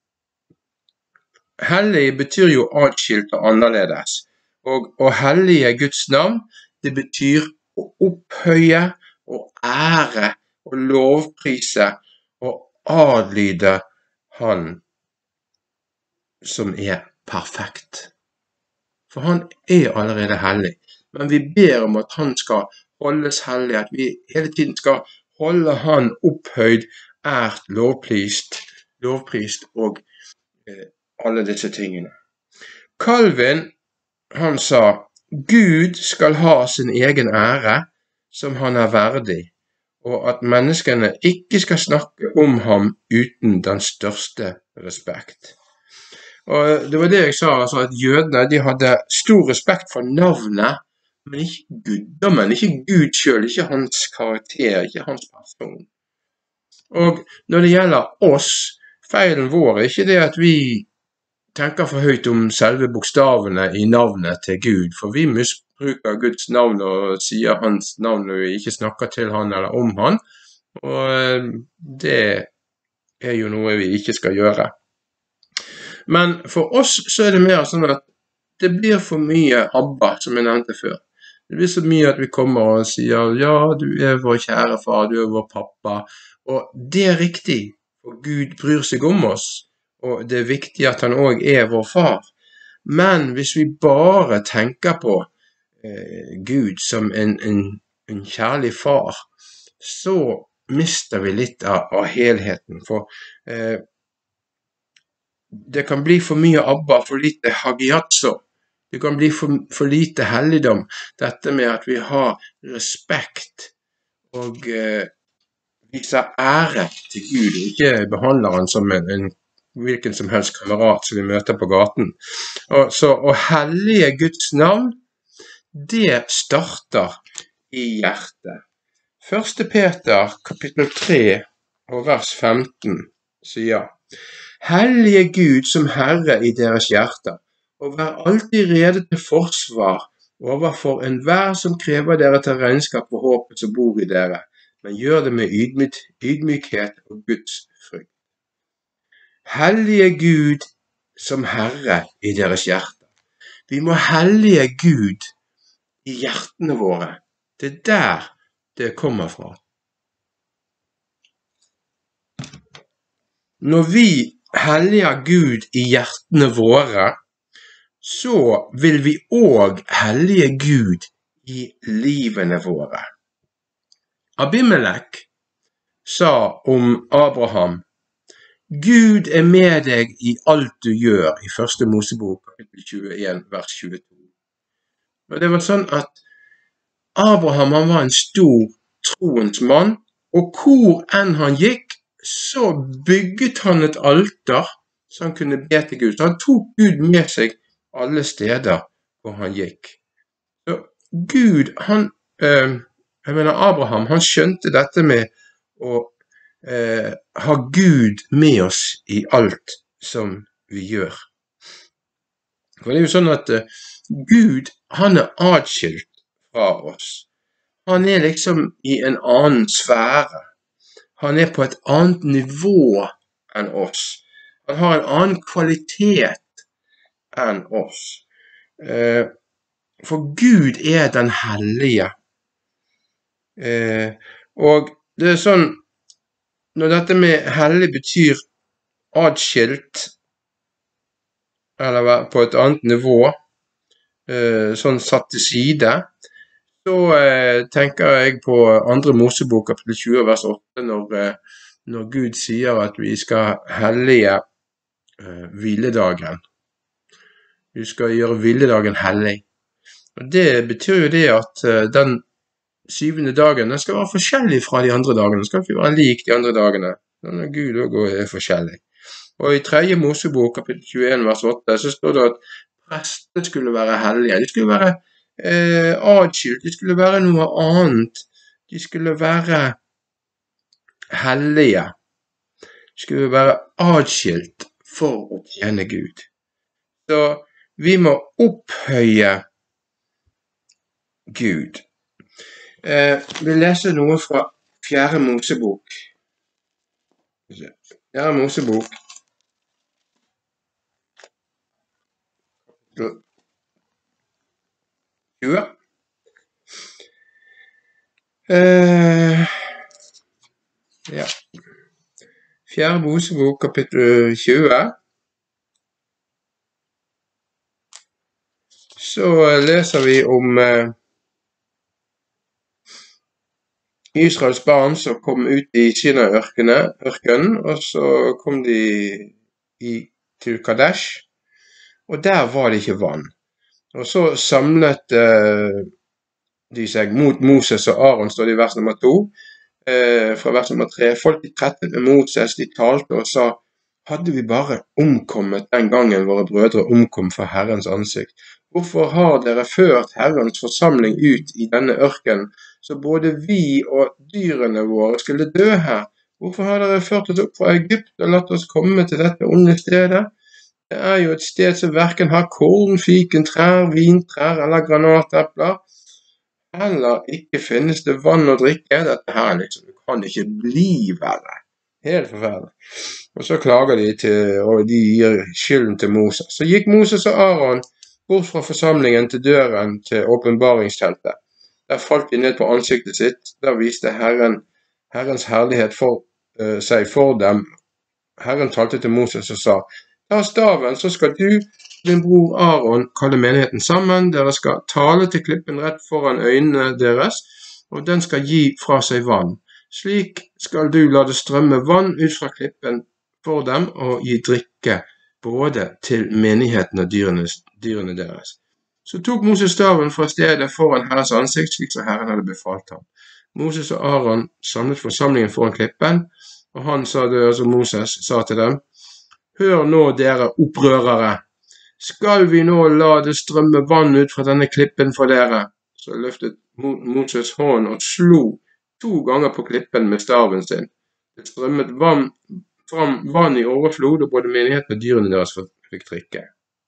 hellig betyr jo atskilt og annerledes. Og å hellige Guds navn, det betyr å opphøye og ære og lovprise og adlyde han som er perfekt. For han er allerede hellig, men vi ber om at han skal holdes hellig, at vi hele tiden skal holde han opphøyd, ært, lovprist, lovprist og eh, alle disse tingene. Calvin, han sa, Gud skal ha sin egen ære som han er verdig, og at menneskene ikke skal snakke om ham uten den største respekt. Og det var det jeg sa, altså at jødene de hadde stor respekt for navnet, men ikke guddommen, ikke Gud selv, ikke hans karakter, ikke hans person. Og når det gjelder oss, feilen vår er ikke det at vi tenker for høyt om selve bokstavene i navnet til Gud, for vi misbruker Guds navn og sier hans navn når vi ikke snakker til han eller om han, og det er jo noe vi ikke skal gjøre. Men for oss så er det mer sånn at det blir for mye Abba, som jeg nevnte før. Det blir så mye at vi kommer og sier, ja, du er vår kjære far, du er vår pappa, og det er riktig, for Gud bryr seg om oss, og det er viktig at han også er vår far. Men hvis vi bare tenker på eh, Gud som en, en, en kjærlig far, så mister vi litt av, av helheten. For eh, det kan bli for mye Abba, for lite Hagiatso. Det kan bli for, for lite helligdom. Dette med at vi har respekt og eh, viser ære til Gud, og ikke behandler han som en, en hvilken som helst kamerat som vi møter på gaten. Og så å hellige Guds navn, det starter i hjertet. Første Peter kapittel tre og vers femten sier, Hellige Gud som Herre i deres hjerter, og vær alltid rede til forsvar overfor enhver som krever dere til regnskap for håpet som bor i dere, men gjør det med ydmyk, ydmykhet og Guds frykt. Hellige Gud som Herre i deres hjerter. Vi må hellige Gud i hjertene våre. Det er der det kommer fra. Når vi helliger Gud i hjertene våre, så vil vi også hellige Gud i livene våre. Abimelek sa om Abraham, Gud er med deg i alt du gjør, i første Mosebok, kapittel tjueen, vers tjueto. Og det var sånn at Abraham han var en stor troens mann, og hvor enn han gikk, så bygget han et alter, så han kunne be til Gud. Så han tok Gud med seg alle steder hvor han gikk. Så Gud, han, eh, jeg mener Abraham, han skjønte dette med å Eh, ha Gud med oss i alt som vi gjør. For det er jo sånn at eh, Gud, han er atskilt fra oss. Han er liksom i en annen sfære. Han er på et annet nivå enn oss. Han har en annen kvalitet enn oss. Eh, for Gud er den hellige. Eh, og det er sånn, når dette med hellig betyr atskilt, eller på et annet nivå, sånn satt til side, så tenker jeg på andre Mosebok, kapittel tjue, vers åtte, når, når Gud sier at vi skal hellige hviledagen. Vi skal gjøre hviledagen hellig. Og det betyr jo det at den syvende dagen, den skal være forskjellig fra de andre dagene. Den skal ikke være lik de andre dagene. Denne Gud også er forskjellig. Og i tredje Mosebok, kapittel tjueen, vers åtte, så står det at prestene skulle være hellige. De skulle være eh, adskilt. De skulle være noe annet. De skulle være hellige. De skulle være adskilt for å tjene Gud. Så vi må opphøye Gud. Eh, vi leser noe fra fjerde Mosebok. Fjerde Mosebok. tjue. Eh, ja. Fjerde Mosebok, kapittel tjue. Så leser vi om eh, Israels barn som kom ut i Sinai-ørkenen, og så kom de i, til Kadesh, og der var det ikke vann. Og så samlet eh, de seg mot Moses og Aaron, står det i vers nummer to, eh, fra vers nummer tre. Folk de trettet med Moses, de talte og sa, hadde vi bare omkommet den gangen våre brødre omkom for Herrens ansikt. Hvorfor har dere ført Herrens forsamling ut i denne ørken, så både vi og dyrene våre skulle dø her? Hvorfor har dere ført oss opp fra Egypt og latt oss komme til dette onde stedet? Det er jo et sted som hverken har korn, fiken, trær, vintrær eller granatepler. Heller ikke finnes det vann å drikke. Dette her liksom, det kan ikke bli verre. Helt forferdelig. Og så klager de til, og de gir skylden til Moses. Så gikk Moses og Aaron bort fra forsamlingen til døren til åpenbaringsteltet. Der falt de ned på ansiktet sitt. Der viste Herren, Herrens herlighet for uh, seg for dem. Herren talte til Moses og sa, ta staven, så skal du, din bror Aaron, kalle menigheten sammen. Dere skal tale til klippen rett foran øynene deres, og den skal gi fra seg vann. Slik skal du la det strømme vann ut fra klippen for dem og gi drikke både til menigheten og dyrene, dyrene deres. Så tok Moses staven fra stedet foran Herrens ansikt, slik som Herren hadde befalt ham. Moses og Aaron samlet forsamlingen foran klippen, og han sa det, altså Moses sa til dem, hør nå dere opprørere, skal vi nå la det strømme vann ut fra denne klippen for dere? Så løftet Moses hånden og slo to ganger på klippen med staven sin. Det strømmet vann, fram vann i overflod, og både menigheten og dyrene deres fikk drikke.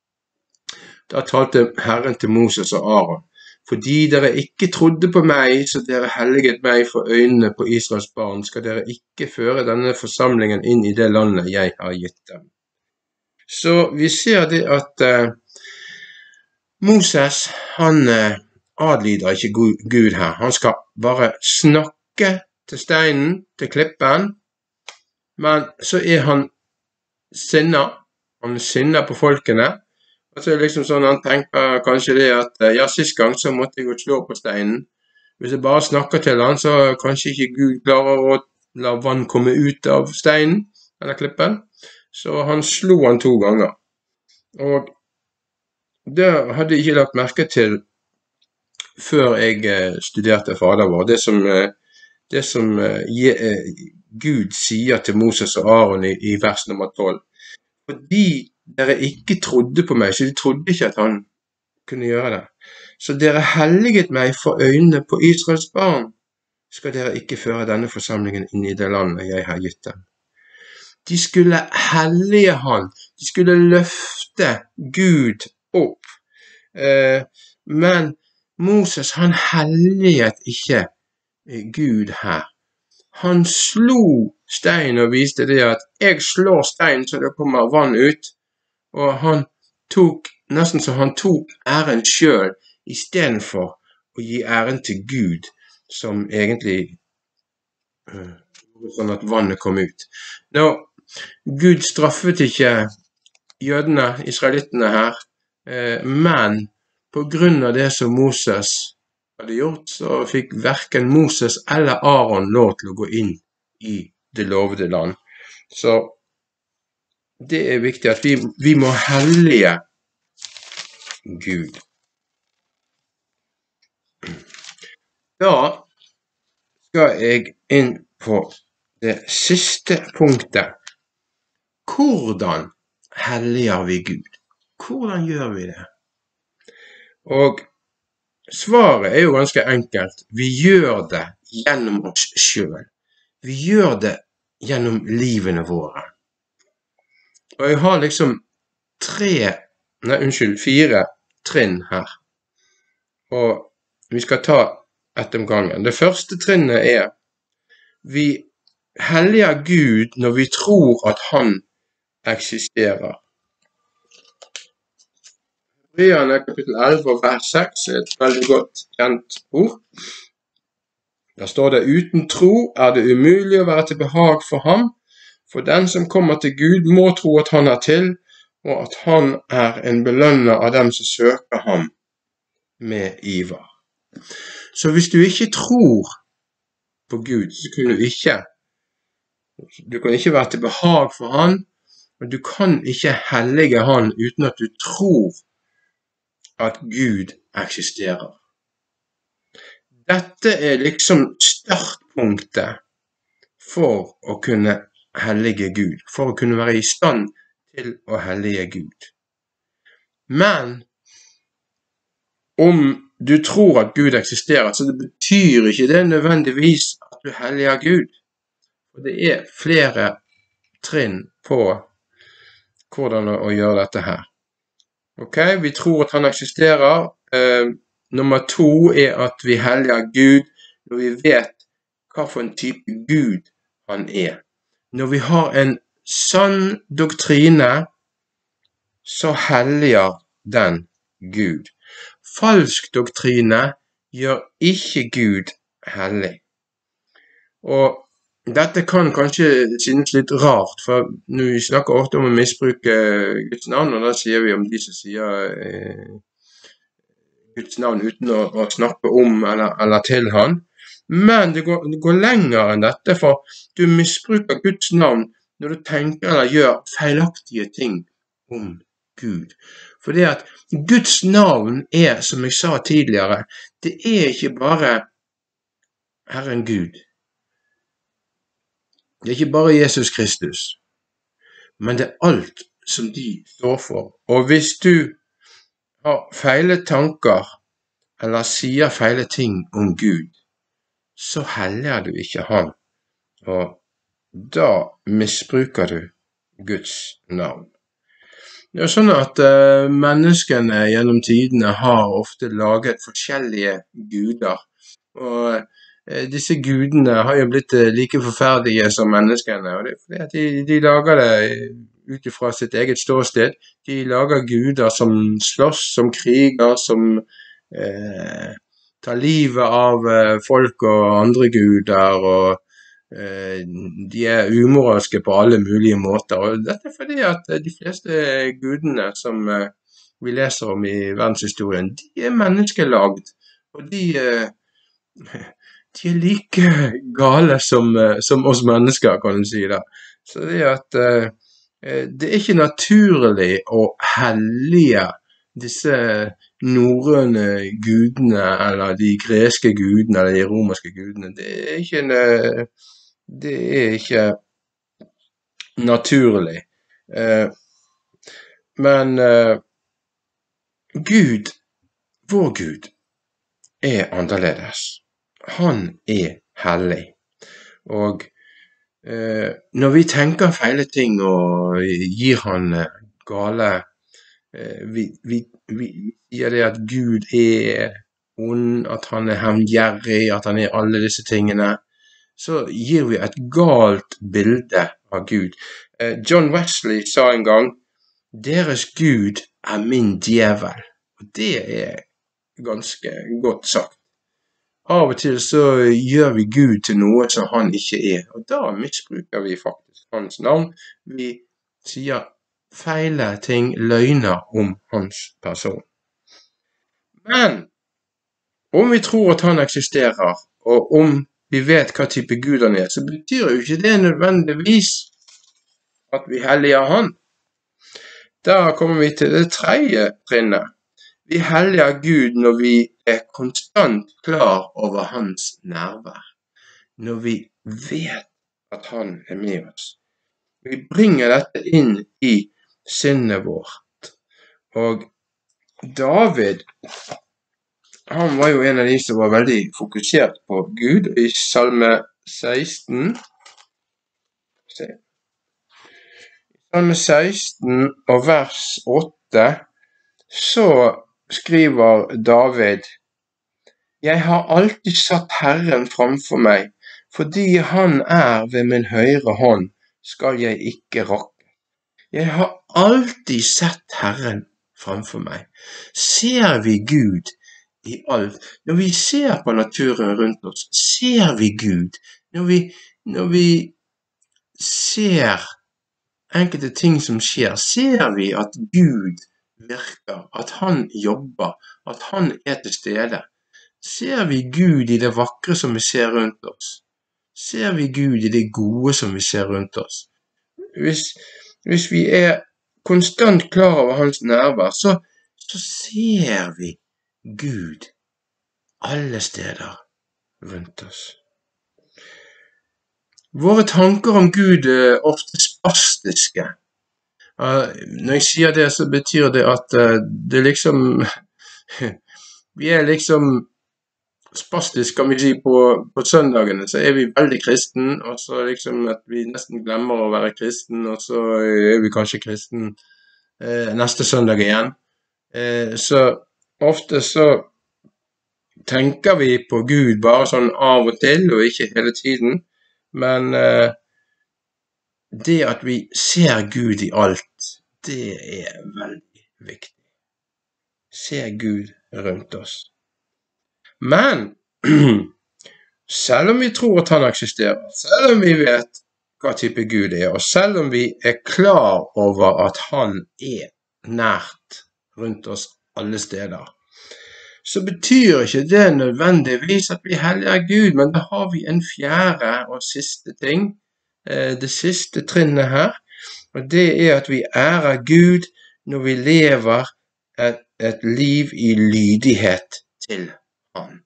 Da talte Herren til Moses og Aaron, fordi dere ikke trodde på meg, så dere helliget meg for øynene på Israels barn, skal dere ikke føre denne forsamlingen inn i det landet jeg har gitt dem. Så vi ser det at uh, Moses, han uh, adlyder ikke Gud her. Han skal bare snakke til steinen, til klippen, men så er han sinna. Han er sinna på folkene. Og så er det liksom sånn, han tenker kanskje det at, ja, sist gang så måtte jeg jo slå på steinen. Hvis jeg bare snakker til han, så kanskje ikke Gud klarer å la vann komme ut av steinen, eller klippen. Så han slo han to ganger. Og det hadde jeg ikke lagt merke til før jeg studerte Fader vår. Det som, det som Gud sier til Moses og Aaron i, i vers nummer tolv. Fordi dere ikke trodde på meg, så de trodde ikke at han kunne gjøre det. Så dere helliget meg for øynene på Israels barn, skal dere ikke føre denne forsamlingen inn i det landet jeg har gitt dem. De skulle hellige han, de skulle løfte Gud opp. Eh, men Moses, han helliget ikke Gud her. Han slo stein og viste det at jeg slår stein så det kommer vann ut. Og han tok, nesten så han tok æren selv, i stedet for å gi æren til Gud, som egentlig, uh, sånn at vannet kom ut. Nå, Gud straffet ikke jødene, israelittene her, uh, men på grunn av det som Moses hadde gjort, så fikk hverken Moses eller Aaron lov til å gå inn i det lovede land. Så det er viktig at vi, vi må hellige Gud. Da skal jeg inn på det siste punktet. Hvordan helliger vi Gud? Hvordan gjør vi det? Og svaret er jo ganske enkelt. Vi gjør det gjennom oss selv. Vi gjør det gjennom livene våre. Og jeg har liksom tre, nei unnskyld, fire trinn her. Og vi skal ta ett om gangen. Det første trinnet er, vi helliger Gud når vi tror at han eksisterer. Hebreerne kapittel elleve vers seks er et veldig godt kjent ord. Der står det, uten tro er det umulig å være til behag for ham, for den som kommer til Gud må tro at han er til, og at han er en belønner av dem som søker ham med iver. Så hvis du ikke tror på Gud, så kan du ikke, du kan ikke være til behag for han, og du kan ikke hellige han uten at du tror at Gud eksisterer. Dette er liksom startpunktet for å kunne hellige Gud, for å kunne være i stand til å hellige Gud. Men om du tror at Gud eksisterer, så det betyr ikke det nødvendigvis at du helliger Gud. Og det er flere trinn på hvordan å gjøre dette her. Ok, vi tror at han eksisterer. Eh, nummer to er at vi helliger Gud når vi vet hva for en type Gud han er. Når vi har en sann doktrine, så helliger den Gud. Falsk doktrine gjør ikke Gud hellig. Og dette kan kanskje synes litt rart, for når vi snakker ofte om å misbruke Guds navn, og da sier vi om de som sier eh, Guds navn uten å, å snakke om eller, eller til han. Men det går, det går lenger enn dette, for du misbruker Guds navn når du tenker eller gjør feilaktige ting om Gud. For det at Guds navn er, som jeg sa tidligere, det er ikke bare Herren Gud. Det er ikke bare Jesus Kristus, men det er alt som de står for. Og hvis du har feile tanker, eller sier feile ting om Gud, så helliger du ikke han. Og da misbruker du Guds navn. Det er sånn at uh, menneskene gjennom tidene har ofte laget forskjellige guder. Og uh, disse gudene har jo blitt uh, like forferdelige som menneskene. Og det er fordi at de, de lager det ut fra sitt eget ståsted. De lager guder som slåss, som kriger, som uh, tar livet av uh, folk og andre guder, og de er umoralske på alle mulige måter, og dette er fordi at de fleste gudene som vi leser om i verdenshistorien, de er menneskelagd, og de, de er like gale som, som oss mennesker, kan du si da. Så det er at det er ikke naturlig å hellige disse norrøne gudene, eller de greske gudene, eller de romerske gudene. Det er ikke en Det er ikke naturlig. Eh, men eh, Gud, vår Gud, er annerledes. Han er hellig. Og eh, når vi tenker feile ting og gir han gale, eh, vi, vi, vi sier det at Gud er ond, at han er hevngjerrig, at han er alle disse tingene, så gir vi et galt bilde av Gud. John Wesley sa en gang, deres Gud er min djevel. Og det er ganske godt sagt. Av og til så gjør vi Gud til noe som han ikke er, og da misbruker vi faktisk hans navn. Vi sier feile ting, løgner om hans person. Men om vi tror at han eksisterer, og om vi vet hva type Gud han er, så betyr jo ikke det nødvendigvis at vi helliger han. Da kommer vi til det tredje trinnet. Vi helliger Gud når vi er konstant klar over hans nærvær. når vi vet at han er med oss. Vi bringer dette inn i sinnet vårt. Og David, han var jo en av de som var veldig fokusert på Gud. I Salme seksten, se. Salme seksten og vers åtte, så skriver David: Jeg har alltid satt Herren framfor meg, fordi han er ved min høyre hånd, skal jeg ikke rakke. Jeg har alltid sett Herren framfor meg. Ser vi Gud i alt? Når vi ser på naturen rundt oss, ser vi Gud. Når vi, når vi ser enkelte ting som skjer, ser vi at Gud virker, at han jobber, at han er til stede. Ser vi Gud i det vakre som vi ser rundt oss? Ser vi Gud i det gode som vi ser rundt oss? Hvis, hvis vi er konstant klar over hans nærvær, så, så ser vi Gud alle steder rundt oss. Våre tanker om Gud er ofte spastiske. Når jeg sier det, så betyr det at det liksom, vi er liksom spastisk, kan vi si, på, på søndagene, så er vi veldig kristen, og så liksom at vi nesten glemmer å være kristen, og så er vi kanskje kristen eh, neste søndag igjen. Eh, så ofte så tenker vi på Gud bare sånn av og til, og ikke hele tiden, men eh, det at vi ser Gud i alt, det er veldig viktig. Se Gud rundt oss. Men selv om vi tror at han eksisterer, selv om vi vet hva type Gud er, og selv om vi er klar over at han er nært rundt oss alle steder, så betyr ikke det nødvendigvis at vi helliger Gud, men da har vi en fjerde og siste ting, det siste trinnet her, og det er at vi ærer Gud når vi lever et, et liv i lydighet til han.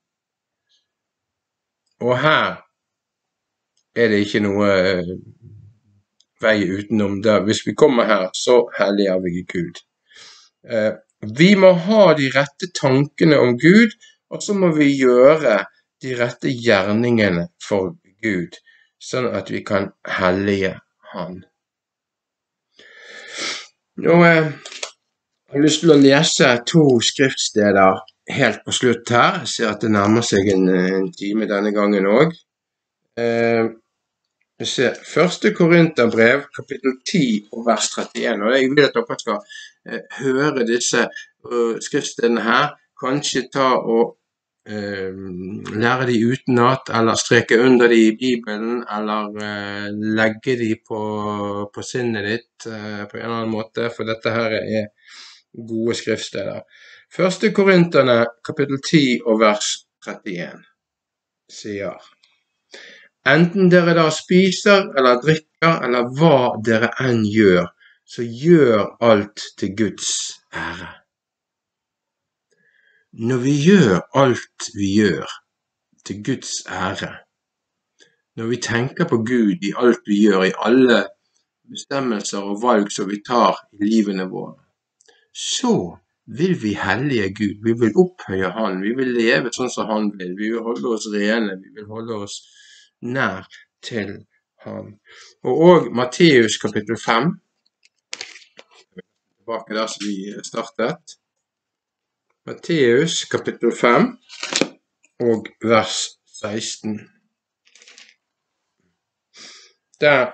Og her er det ikke noe vei utenom det. Hvis vi kommer her, så helliger vi Gud. Vi må ha de rette tankene om Gud, og så må vi gjøre de rette gjerningene for Gud, sånn at vi kan hellige han. Nå eh, jeg har lyst til å lese to skriftsteder helt på slutt her. Jeg ser at det nærmer seg en, en time denne gangen også. Eh, jeg ser første Korinterbrev, kapittel ti og vers trettien, og jeg vil at dere skal eh, høre disse uh, skriftstedene her, kanskje ta og Uh, lære de utenat, eller streke under de i Bibelen, eller uh, legge de på, på sinnet ditt uh, på en eller annen måte, for dette her er gode skriftsteder. Første Korinterne, kapittel ti og vers trettien, sier: Enten dere da spiser eller drikker, eller hva dere enn gjør, så gjør alt til Guds ære. Når vi gjør alt vi gjør til Guds ære, når vi tenker på Gud i alt vi gjør, i alle bestemmelser og valg som vi tar i livene våre, så vil vi hellige Gud, vi vil opphøye han, vi vil leve sånn som han vil, vi vil holde oss rene, vi vil holde oss nær til han. Og også Matteus kapittel fem, tilbake der som vi startet, Matteus kapittel fem og vers seksten. Der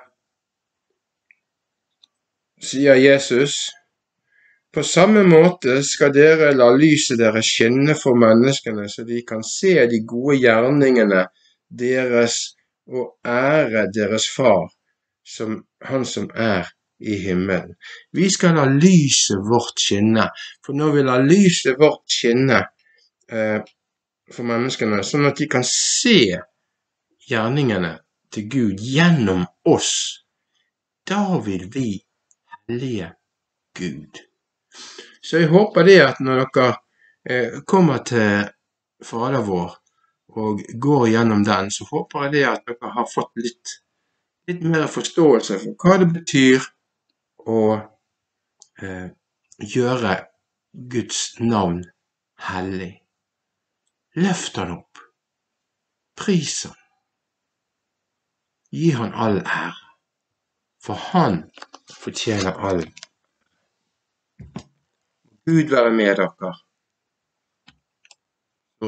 sier Jesus: På samme måte skal dere la lyset dere skinne for menneskene, så de kan se de gode gjerningene deres og ære deres far, som han som er i himmelen. Vi skal la lyset vårt skinne, for når vi lar lyset vårt skinne eh, for menneskene, sånn at de kan se gjerningene til Gud gjennom oss, da vil vi hellige Gud. Så jeg håper det at når dere eh, kommer til Fader vår, og går gjennom den, så håper jeg det at dere har fått litt, litt mer forståelse for hva det betyr å eh, gjøre Guds navn hellig. Løft han opp, pris han, gi han all ære, for han fortjener all. Gud være med dere. Så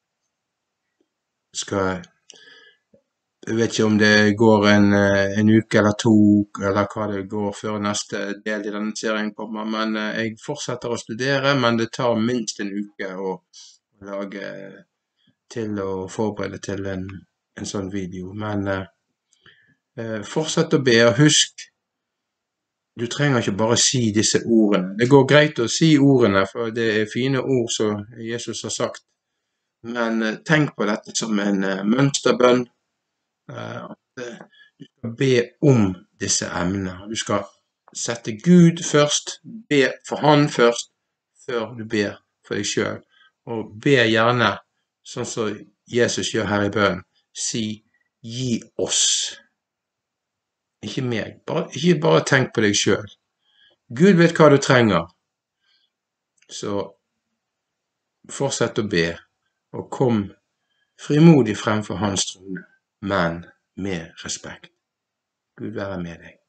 skal jeg vet ikke om det går en, en uke eller to, eller hva det går før neste del i denne serien kommer, men jeg fortsetter å studere, men det tar minst en uke å lage til å forberede til en, en sånn video. Men eh, fortsett å be, og husk, du trenger ikke bare si disse ordene. Det går greit å si ordene, for det er fine ord som Jesus har sagt. Men eh, tenk på dette som en eh, mønsterbønn, eh, at eh, du skal be om disse emnene. Du skal sette Gud først, be for han først, før du ber for deg selv. Og be gjerne, sånn som Jesus gjør her i bønnen, si, gi oss. Ikke meg. Bare, ikke bare tenk på deg selv. Gud vet hva du trenger. Så fortsett å be, og kom frimodig frem for hans trone, men med respekt. Gud være med deg.